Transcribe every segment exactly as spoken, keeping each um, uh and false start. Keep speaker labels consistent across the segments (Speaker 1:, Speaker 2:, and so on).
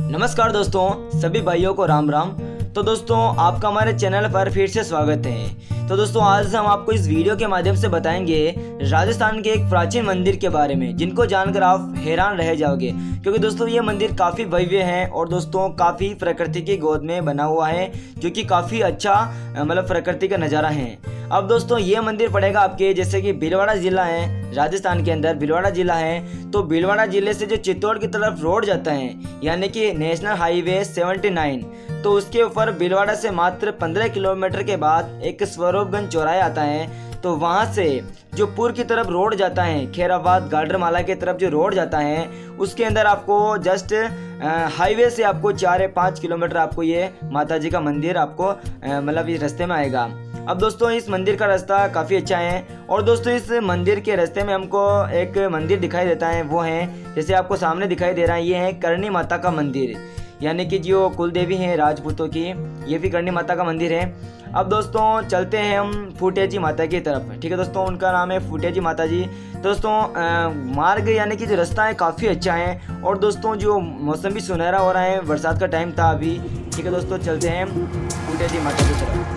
Speaker 1: नमस्कार दोस्तों, सभी भाइयों को राम राम। तो दोस्तों, आपका हमारे चैनल पर फिर से स्वागत है। तो दोस्तों, आज हम आपको इस वीडियो के माध्यम से बताएंगे राजस्थान के एक प्राचीन मंदिर के बारे में, जिनको जानकर आप हैरान रह जाओगे, क्योंकि दोस्तों ये मंदिर काफ़ी भव्य है और दोस्तों काफ़ी प्रकृति की गोद में बना हुआ है, जो कि काफ़ी अच्छा मतलब प्रकृति का नज़ारा है। अब दोस्तों ये मंदिर पड़ेगा आपके, जैसे कि भीलवाड़ा ज़िला है, राजस्थान के अंदर भीलवाड़ा ज़िला है। तो भीलवाड़ा ज़िले से जो चित्तौड़ की तरफ रोड जाता है, यानी कि नेशनल हाईवे सेवेंटी नाइन, तो उसके ऊपर भीलवाड़ा से मात्र पंद्रह किलोमीटर के बाद एक स्वरूपगंज चौराहा आता है। तो वहाँ से जो पूर्व की तरफ रोड जाता है, खैराबाद गाडरमाला की तरफ जो रोड जाता है, उसके अंदर आपको जस्ट हाईवे से आपको चार या पाँच किलोमीटर आपको ये माता जी का मंदिर आपको मतलब इस रास्ते में आएगा। अब दोस्तों इस मंदिर का रास्ता काफ़ी अच्छा है और दोस्तों इस मंदिर के रास्ते में हमको एक मंदिर दिखाई देता है, वो है जैसे आपको सामने दिखाई दे रहा है, ये है करणी माता का मंदिर, यानी कि जो कुल देवी हैं राजपूतों की, ये भी करणी माता का मंदिर है। अब दोस्तों चलते हैं हम फूटे जी माता की तरफ। ठीक है दोस्तों, उनका नाम है फूटे जी माता जी। दोस्तों आ, मार्ग यानी कि जो रास्ता है काफ़ी अच्छा है और दोस्तों जो मौसम भी सुनहरा हो रहा है, बरसात का टाइम था अभी। ठीक है दोस्तों, चलते हैं फूटे जी माता की तरफ।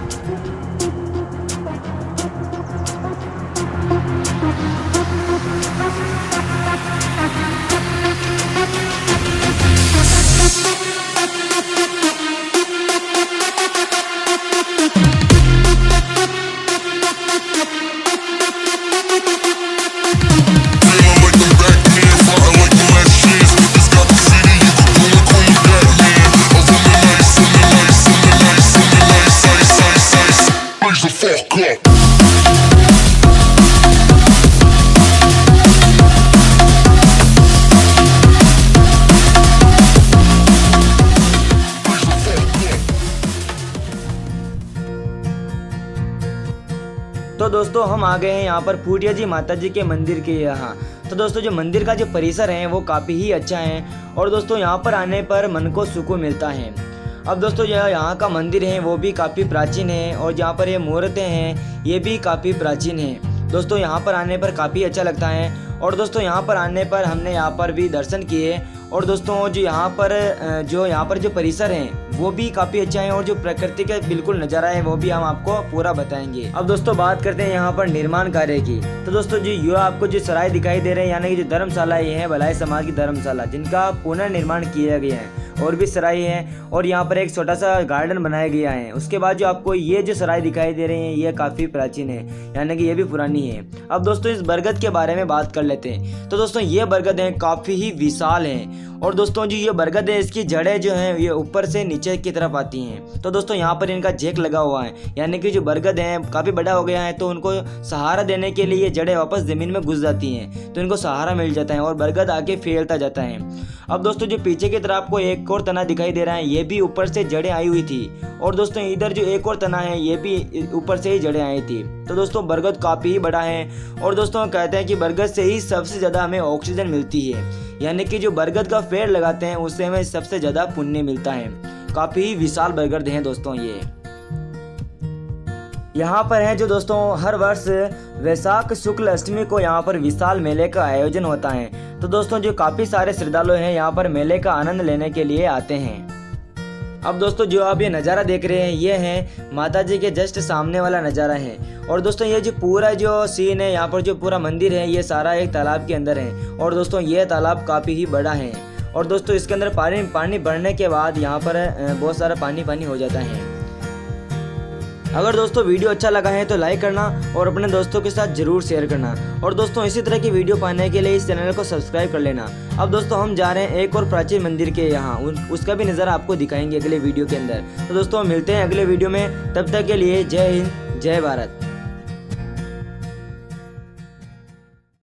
Speaker 1: तो दोस्तों हम आ गए हैं यहाँ पर फूटिया जी माता जी के मंदिर के यहाँ। तो दोस्तों जो मंदिर का जो परिसर है वो काफ़ी ही अच्छा है और दोस्तों यहाँ पर आने पर मन को सुकून मिलता है। अब दोस्तों यह यहाँ का मंदिर है वो भी काफ़ी प्राचीन है और जहाँ पर ये मूर्तें हैं ये भी काफ़ी प्राचीन है। दोस्तों यहाँ पर आने पर काफ़ी अच्छा लगता है और दोस्तों यहाँ पर आने पर हमने यहाँ पर भी दर्शन किए और दोस्तों जो यहाँ पर जो यहाँ पर जो परिसर है वो भी काफ़ी अच्छा है और जो प्रकृति का बिल्कुल नज़ारा है वो भी हम आपको पूरा बताएंगे। अब दोस्तों बात करते हैं यहाँ पर निर्माण कार्य की। तो दोस्तों जो ये आपको जो सराय दिखाई दे रहे हैं, यानी कि जो धर्मशाला ये है भलाई समाज की धर्मशाला, जिनका पुनर्निर्माण किया गया है, और भी सराय है और यहाँ पर एक छोटा सा गार्डन बनाया गया है। उसके बाद जो आपको ये जो सराय दिखाई दे रही है ये काफ़ी प्राचीन है, यानी कि ये भी पुरानी है। अब दोस्तों इस बरगद के बारे में बात कर लेते हैं। तो दोस्तों ये बरगद है काफ़ी ही विशाल है और दोस्तों जो ये बरगद है इसकी जड़ें जो हैं ये ऊपर से नीचे की तरफ आती हैं। तो दोस्तों यहाँ पर इनका जेक लगा हुआ है, यानी कि जो बरगद है काफ़ी बड़ा हो गया है तो उनको सहारा देने के लिए जड़ें वापस ज़मीन में घुस जाती हैं, तो इनको सहारा मिल जाता है और बरगद आगे फैलता जाता है। अब दोस्तों जो पीछे की तरफ आपको एक और तना दिखाई दे रहा है, ये भी ऊपर से जड़ें आई हुई थी और दोस्तों इधर जो एक और तना है ये भी ऊपर से ही जड़ें आई थी। तो दोस्तों बरगद काफ़ी ही बड़ा है और दोस्तों कहते हैं कि बरगद से ही सबसे ज़्यादा हमें ऑक्सीजन मिलती है, यानी कि जो बरगद का पेड़ लगाते हैं उससे हमें सबसे ज़्यादा पुण्य मिलता है। काफ़ी ही विशाल बरगद हैं दोस्तों ये। यहाँ पर है जो दोस्तों हर वर्ष वैशाख शुक्ल अष्टमी को यहाँ पर विशाल मेले का आयोजन होता है। तो दोस्तों जो काफ़ी सारे श्रद्धालु हैं यहाँ पर मेले का आनंद लेने के लिए आते हैं। अब दोस्तों जो आप ये नज़ारा देख रहे हैं ये है माता जी के जस्ट सामने वाला नज़ारा है और दोस्तों ये जो पूरा जो सीन है यहाँ पर जो पूरा मंदिर है ये सारा एक तालाब के अंदर है और दोस्तों ये तालाब काफ़ी ही बड़ा है और दोस्तों इसके अंदर पानी पानी बढ़ने के बाद यहाँ पर बहुत सारा पानी पानी हो जाता है। अगर दोस्तों वीडियो अच्छा लगा है तो लाइक करना और अपने दोस्तों के साथ जरूर शेयर करना और दोस्तों इसी तरह की वीडियो पाने के लिए इस चैनल को सब्सक्राइब कर लेना। अब दोस्तों हम जा रहे हैं एक और प्राचीन मंदिर के यहाँ, उसका भी नज़ारा आपको दिखाएंगे अगले वीडियो के अंदर। तो दोस्तों मिलते हैं अगले वीडियो में, तब तक के लिए जय हिंद जय भारत।